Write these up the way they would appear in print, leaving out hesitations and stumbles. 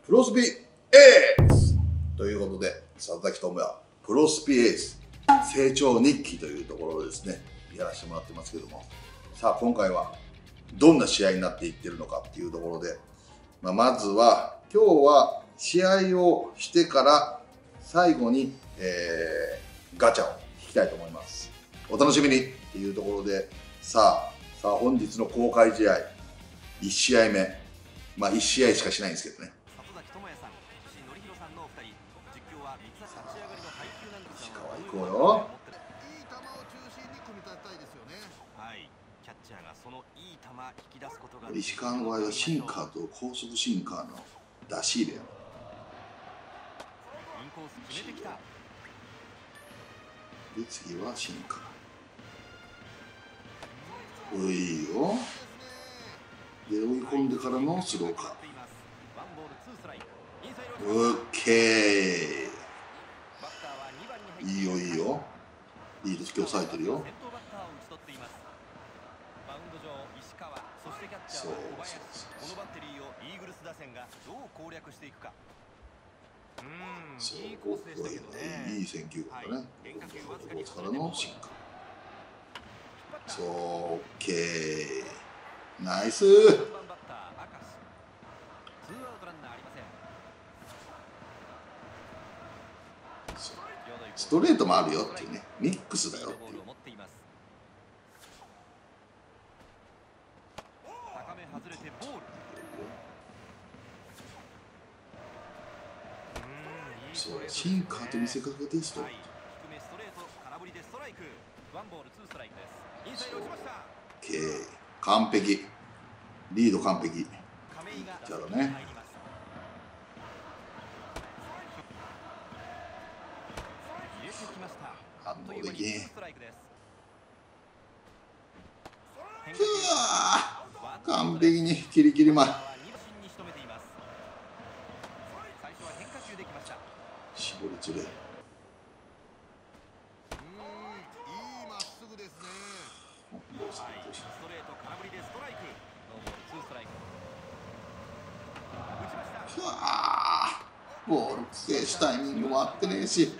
プロスピエースということで、佐々木智也プロスピエース成長日記というところをですね、やらせてもらってますけども、さあ今回はどんな試合になっていってるのかっていうところで、まずは今日は試合をしてから最後に、ガチャを引きたいと思います。お楽しみにっていうところで、さあ本日の公開試合1試合目、1試合しかしないんですけどね。石川行こうよ。石川の場合はシンカーと高速シンカーの出し入れや。で次はシンカー。いいよ。で追い込んでからのスローカー。オッケー。いいよいいよ。リード今日冴えてるよ。そうこのバッテリーをイーグルス打線がどう攻略していくか。いいコースでしたけどね。いい選球眼だね。変化球わずかにからの進化。そう、オッケー。ナイス。ストレートもあるよっていうね。ミックスだよっていう。そう、シンカーと見せかけてストレート。OK、完璧。リード完璧。じゃあね。反応できん。完璧にキリキリ前。絞りつれ。ボール制しタイミングも合ってねえし。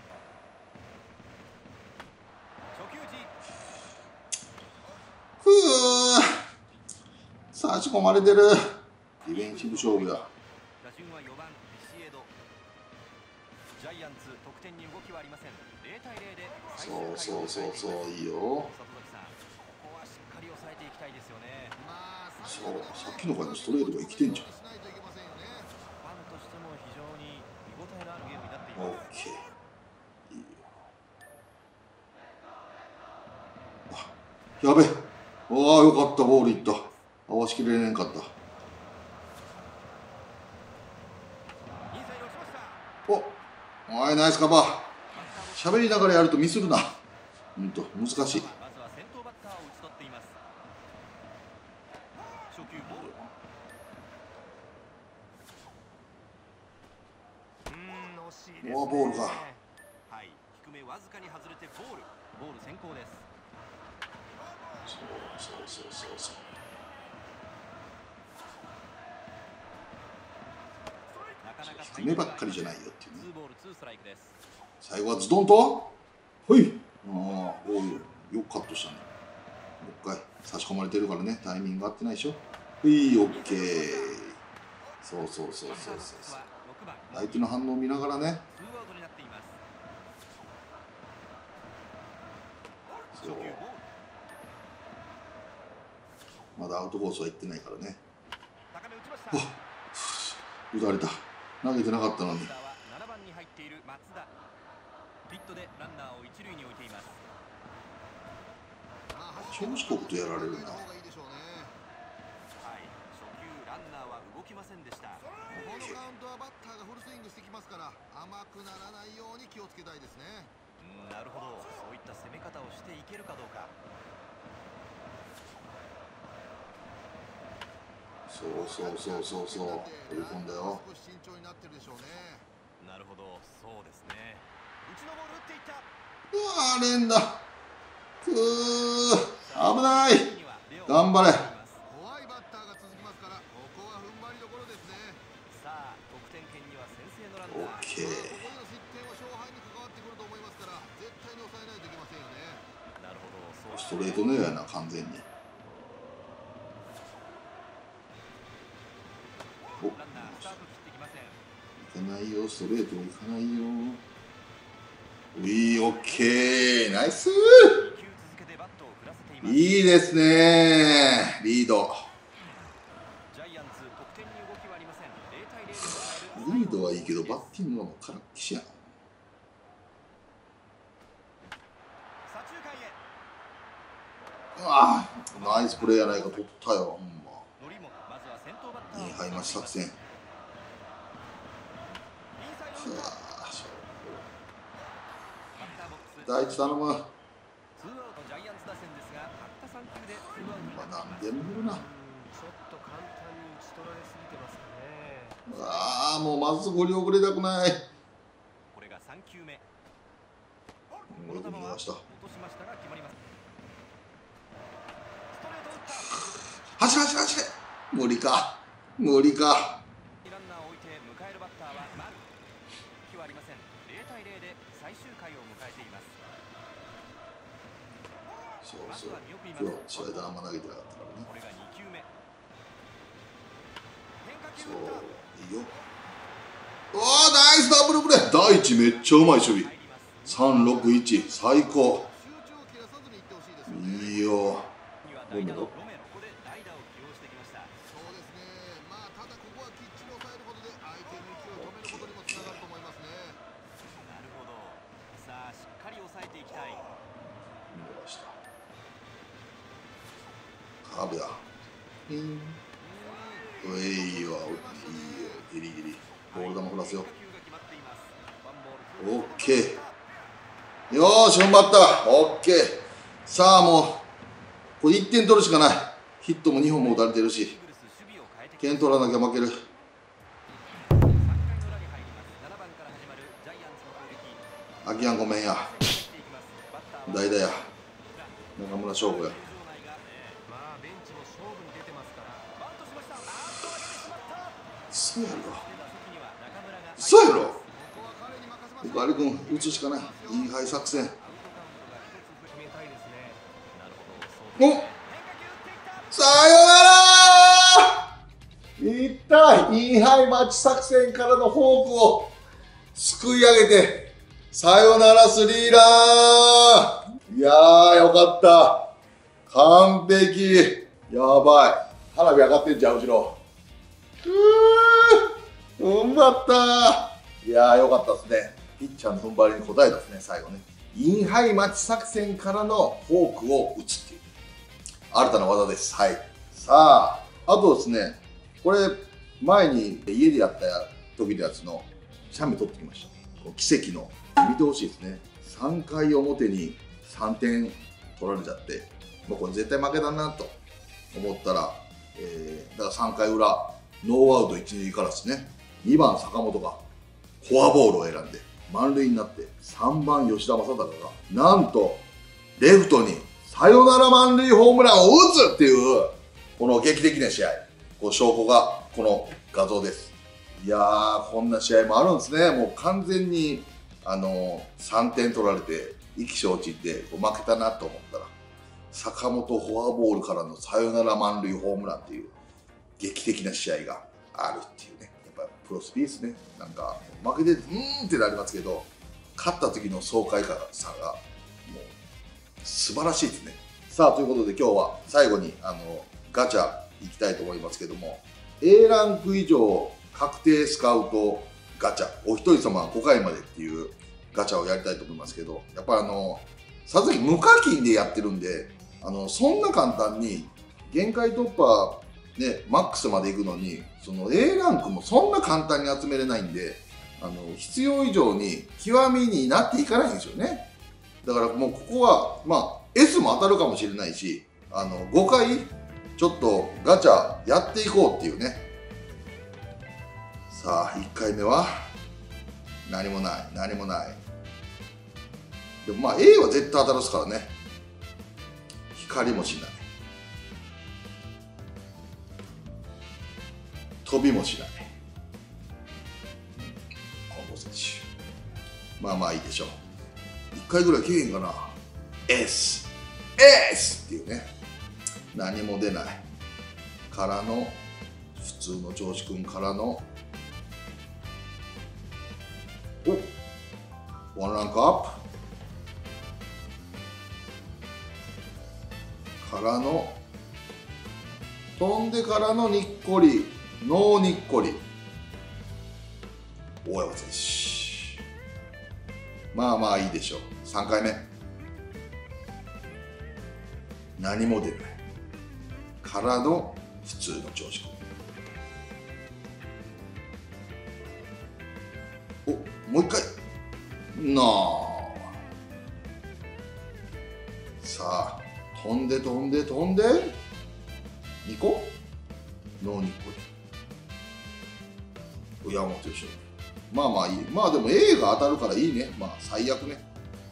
差し込まれてる。ディフェンシブ勝負や。そういいよ。そうさっきの回のストレートが生きてんじゃん。オッケー。いいよ。やべ。よかった、ボールいった。合わしきれねんかった。おい、ナイスカバー。喋りながらやるとミスるな。難しい。ボールか。低めわずかに外れてボール先行です。そう。低めばっかりじゃないよっていうね。最後はズドンと。ほい。よくカットしたね。もう一回差し込まれてるからね、タイミング合ってないでしょ。オッケー。そう。相手の反応を見ながらね。そうまだアウトコースは行ってないからね。打たれた。投げてなかったのに。調子こくとやられるな。 なるほど、そういった攻め方をしていけるかどうか。 そう飛び込んだよ。 なるほど、そうですね。内のボール打っていった。 連打。危ない。頑張れ。 怖いバッターが続きますから、ここは踏ん張りどころですね。さあ、得オッケー。ストレートのようやな、完全に。お、いかないよ、ストレートいかないよ。いい、オッケー、ナイスー。いいですね、リード。リードはいいけど、バッティングはもうからっきしやん。ああ、ナイスプレーやないか、取ったよ、ほんま。インハイマッチ作戦。第一頼む。まあ、なんでもいるな。ああ、もうまず振り遅れたくない。 これが3球目。 よく見ました。走れ走れ走れ。無理か。無理か。 ランナーを置いて迎えるバッターは丸。気はありません。0対0で最終回を迎えています。 そうそう。今日スライダーあんま投げてなかったからね。 これが2球目。 そういいよ。おお、ナイスダブルプレー。第一めっちゃうまい守備。361最高。いいよ。どうも。カーブだ。いいよ、いいよ、ギリギリ。ボール球振らせよう。オッケー。よーし、踏ん張った。オッケー。さあ、もう、これ1点取るしかない。ヒットも2本も打たれてるし、点取らなきゃ負ける。アキヤンごめんや。代打や。中村翔吾や。そうやろ。そうやろ。ガリ君打つしかない。インハイ作戦。お、さよなら。いったインハイ待ち作戦からのフォークをすくい上げて、さよならスリーラン。いやー、よかった。完璧。やばい。花火上がってんじゃん、後ろ。踏ん張った。いやー、よかったですね。ピッチャーの踏ん張りに応えたですね、最後ね。インハイ待ち作戦からのフォークを打つっていう新たな技です。はい。さあ、あとですね、これ前に家でやった時のやつの写メ撮ってきました。奇跡の見てほしいですね。3回表に3点取られちゃって、もうこれ絶対負けだなと思ったら、だから3回裏ノーアウト1、2塁からですね、2番坂本がフォアボールを選んで満塁になって、3番吉田正尚がなんとレフトにサヨナラ満塁ホームランを打つっていうこの劇的な試合、こう証拠がこの画像です。いやー、こんな試合もあるんですね。もう完全に3点取られて意気消沈で負けたなと思ったら、坂本フォアボールからのサヨナラ満塁ホームランっていう劇的な試合があるっていうね。やっぱプロスピースね、なんか負けてってなりますけど、勝った時の爽快感さがもう素晴らしいですね。さあ、ということで今日は最後にガチャいきたいと思いますけども、 A ランク以上確定スカウトガチャ、お一人様5回までっていうガチャをやりたいと思いますけど、やっぱ佐々木無課金でやってるんで、そんな簡単に限界突破ね、マックスまで行くのに、その A ランクもそんな簡単に集めれないんで、必要以上に極みになっていかないんですよね。だからもうここは、まあ、S も当たるかもしれないし、5回ちょっとガチャやっていこうっていうね。さあ、1回目は何もない、何もない。でもまあ A は絶対当たるですからね。光もしない、飛びもしない。こ選手。まあまあいいでしょう。1回ぐらい消えへんかな。エースっていうね、何も出ないからの普通の調子くんからのワンランクアップからの飛んでからのにっこりノーにっこり大山選手。まあまあいいでしょう。3回目何も出ないからの普通の調子くん。もう一回なあ。さあ飛んで飛んで飛んで2個ノーにっこり山本でしょ。まあまあいい。まあでも A が当たるからいいね。まあ最悪ね。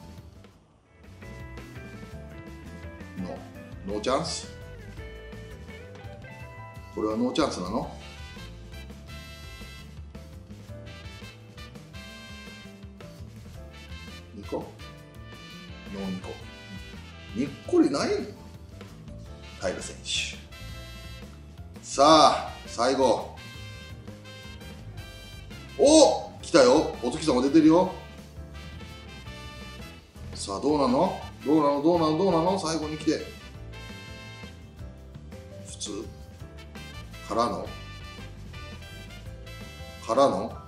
ノーチャンス。これはノーチャンスなの？2個ノー2個にっこりない平選手。さあ最後来たよ。お月様出てるよ。さあどうなの最後に来て普通からの